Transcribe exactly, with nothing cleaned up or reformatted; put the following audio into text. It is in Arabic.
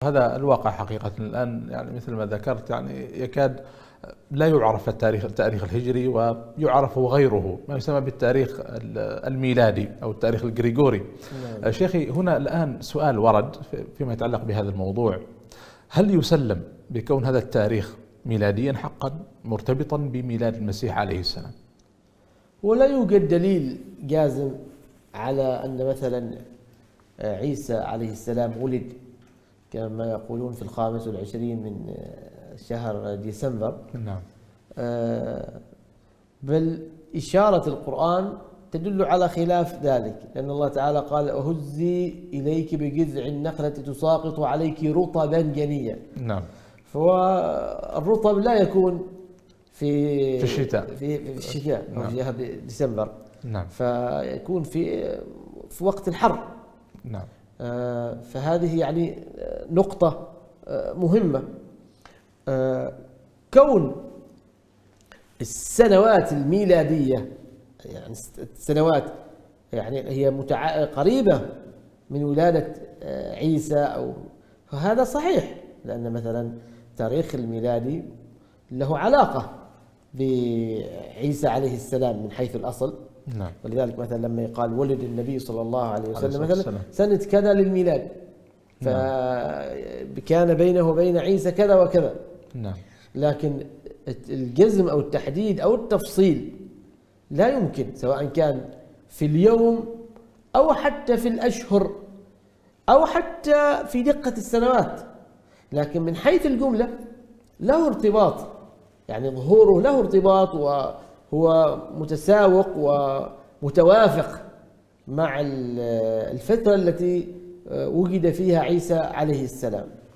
هذا الواقع حقيقة الآن، يعني مثل ما ذكرت، يعني يكاد لا يعرف التاريخ التاريخ الهجري، ويعرف غيره ما يسمى بالتاريخ الميلادي أو التاريخ الجريجوري. نعم. شيخي، هنا الآن سؤال ورد فيما يتعلق بهذا الموضوع: هل يسلم بكون هذا التاريخ ميلاديا حقا مرتبطا بميلاد المسيح عليه السلام؟ ولا يوجد دليل جازم على أن مثلا عيسى عليه السلام ولد كما يقولون في الخامس والعشرين من شهر ديسمبر. نعم. بل إشارة القرآن تدل على خلاف ذلك، لأن الله تعالى قال: أهزي إليك بجذع النخلة تساقط عليك رطبا جنيا. نعم. فالرطب لا يكون في في الشتاء في, في الشتاء أو في شهر ديسمبر. نعم. فيكون في في وقت الحر. نعم. فهذه يعني نقطة مهمة. كون السنوات الميلادية، يعني السنوات يعني هي متع... قريبة من ولادة عيسى، أو فهذا صحيح، لأن مثلا التاريخ الميلادي له علاقة بعيسى عليه السلام من حيث الأصل. نعم. ولذلك مثلا لما يقال ولد النبي صلى الله عليه وسلم مثلا سنة كذا للميلاد، فكان بينه وبين عيسى كذا وكذا. نعم. لكن الجزم أو التحديد أو التفصيل لا يمكن، سواء كان في اليوم أو حتى في الأشهر أو حتى في دقة السنوات. لكن من حيث الجملة له ارتباط، يعني ظهوره له ارتباط وهو متساوق ومتوافق مع الفترة التي وجد فيها عيسى عليه السلام.